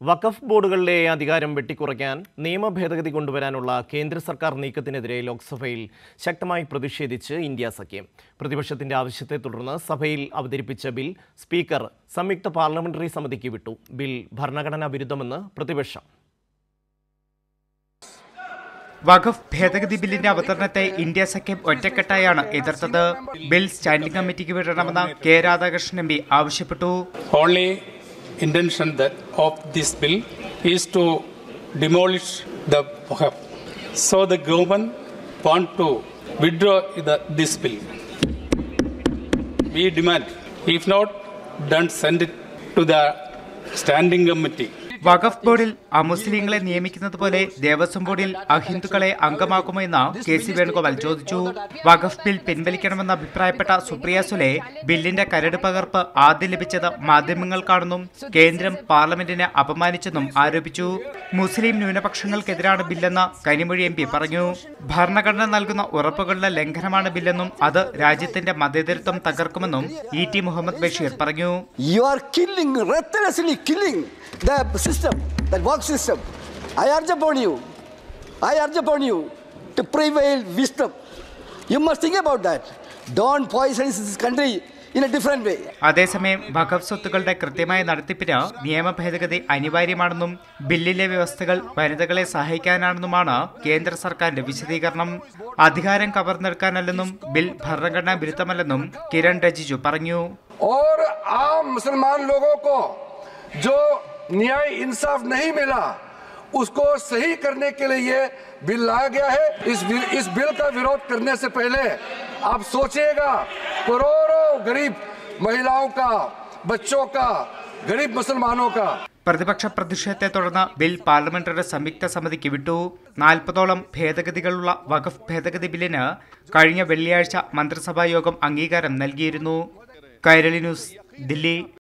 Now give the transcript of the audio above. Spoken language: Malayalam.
വഖഫ് ബോർഡുകളിലെ അധികാരം വെട്ടിക്കുറയ്ക്കാൻ നിയമഭേദഗതി കൊണ്ടുവരാനുള്ള കേന്ദ്ര സർക്കാർ നീക്കത്തിനെതിരെ ലോക്സഭയിൽ ശക്തമായി പ്രതിഷേധിച്ച് ഇന്ത്യ സഖ്യം. പ്രതിപക്ഷത്തിന്റെ ആവശ്യത്തെ തുടർന്ന് സഭയിൽ അവതരിപ്പിച്ച ബിൽ സ്പീക്കർ സംയുക്ത പാർലമെന്ററി സമിതിക്ക് വിട്ടു. ബിൽ ഭരണഘടനാ വിരുദ്ധമെന്ന് പ്രതിപക്ഷം. വഖഫ് ഭേദഗതി ബില്ലിന്റെ അവതരണത്തെ ഇന്ത്യ സഖ്യം ഒറ്റക്കെട്ടായാണ് എതിർത്തത്. ബിൽ സ്റ്റാൻഡിംഗ് കമ്മിറ്റിക്ക് വിടണമെന്ന് കെ രാധാകൃഷ്ണൻ എം പി ആവശ്യപ്പെട്ടു. Intention that of this bill is to demolish the Waqf. So the government want to withdraw this bill. We demand, if not done, send it to the standing committee. Waqf ബോർഡിൽ അമുസ്ലിങ്ങളെ നിയമിക്കുന്നത് പോലെ ദേവസ്വം ബോർഡിൽ അഹിന്ദുക്കളെ അംഗമാക്കുമോ എന്ന് കെ.സി. വേണുഗോപാൽ ചോദിച്ചു. വഖഫ് ബിൽ പിൻവലിക്കണമെന്ന് അഭിപ്രായപ്പെട്ട സുപ്രിയ സുലെ ബില്ലിന്റെ കരട് പകർപ്പ് ആദ്യം ലഭിച്ചത് മാധ്യമങ്ങൾക്കാണെന്നും കേന്ദ്രം പാർലമെന്റിനെ അപമാനിച്ചെന്നും ആരോപിച്ചു. മുസ്ലിം ന്യൂനപക്ഷങ്ങൾക്കെതിരാണ് ബില്ലെന്ന് കനിമൊഴി എം പി പറഞ്ഞു. ഭരണഘടന നൽകുന്ന ഉറപ്പുകളുടെ ലംഘനമാണ് ബില്ലെന്നും അത് രാജ്യത്തിന്റെ മതേതരത്വം തകർക്കുമെന്നും ഇ.ടി. മുഹമ്മദ് ബഷീർ പറഞ്ഞു. The system, that work system, I urge upon you to prevail wisdom. You must think about that. Don't poison this country in a different way. അതേസമയം വഖഫ് സ്വത്തുക്കളുടെ കൃത്യമായ നടത്തിപ്പിന് നിയമ ഭേദഗതി അനിവാര്യമാണെന്നും ബില്ലിലെ വ്യവസ്ഥകൾ വനിതകളെ സഹായിക്കാനാണെന്നുമാണ് കേന്ദ്ര സർക്കാരിന്റെ വിശദീകരണം. അധികാരം കവർന്നെടുക്കാനല്ലെന്നും ബിൽ ഭരണഘടനാ വിരുദ്ധമല്ലെന്നും കിരൺ റിജിജു പറഞ്ഞു. और आम मुसलमान लोगों को जो न्याय इंसाफ नहीं मिला उसको सही करने के लिए ये बिल लाया गया है. इस बिल का विरोध करने से पहले आप सोचिएगा करोड़ों गरीब महिलाओं का, बच्चों का, गरीब मुसलमानों का. പ്രതിപക്ഷ പ്രതിഷേധത്തെ തുടർന്ന് ബിൽ പാർലമെന്ററി സംയുക്ത സമിതിക്ക് വിട്ടു. 40ഓളം ഭേദഗതികളുള്ള വഖഫ് ഭേദഗതി ബില്ലിന് കഴിഞ്ഞ വെള്ളിയാഴ്ച മന്ത്രിസഭാ യോഗം അംഗീകാരം നൽകിയിരുന്നു. കൈരളി ന്യൂസ്, ദില്ലി.